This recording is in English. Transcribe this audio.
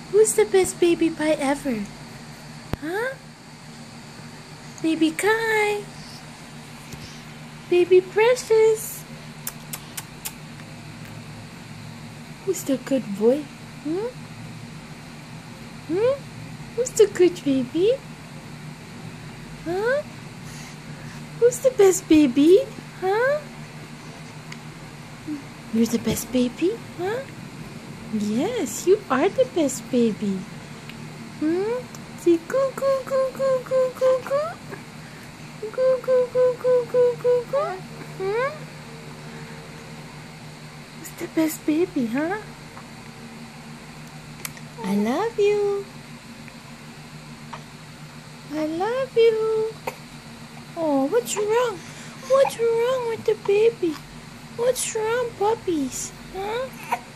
Who's the best baby pie ever? Huh? Baby Kai? Baby Precious? Who's the good boy? Hmm? Hmm? Who's the good baby? Huh? Who's the best baby? Huh? You're the best baby? Huh? Yes, you are the best baby. Hmm? Say goo goo goo goo goo goo goo. Goo goo goo goo goo goo goo. Hmm? Who's the best baby, huh? I love you. I love you. Oh, what's wrong? What's wrong with the baby? What's wrong, puppies? Huh?